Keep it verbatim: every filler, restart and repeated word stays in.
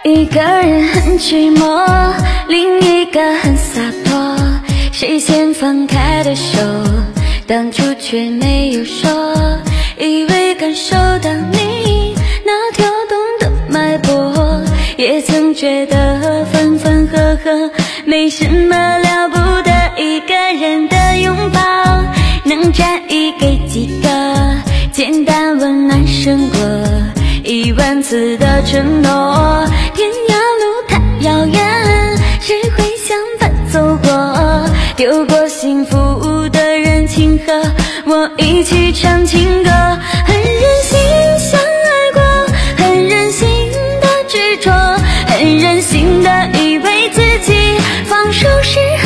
一个人很寂寞，另一个很洒脱，谁先放开的手，当初却没有说，以为感受到你那跳动的脉搏，也曾觉得分分合合没什么了不得，一个人的拥抱能占一给几个，简单温暖胜过一万次的承诺，天涯路太遥远，谁会相伴走过，丢过幸福的人，请和我一起唱情歌，很任性相爱过，很任性的执着，很任性的以为自己放手是